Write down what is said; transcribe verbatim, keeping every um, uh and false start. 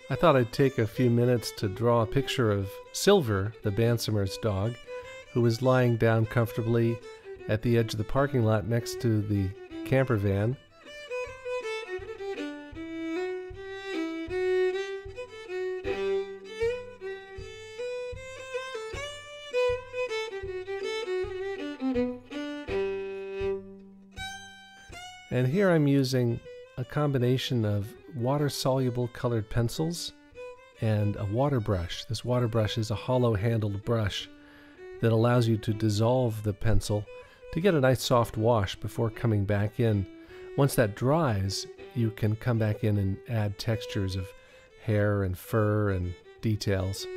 I thought I'd take a few minutes to draw a picture of Silver, the Bansimer's dog, who was lying down comfortably at the edge of the parking lot next to the camper van. And here I'm using a combination of water-soluble colored pencils and a water brush. This water brush is a hollow-handled brush that allows you to dissolve the pencil to get a nice soft wash before coming back in. Once that dries, you can come back in and add textures of hair and fur and details.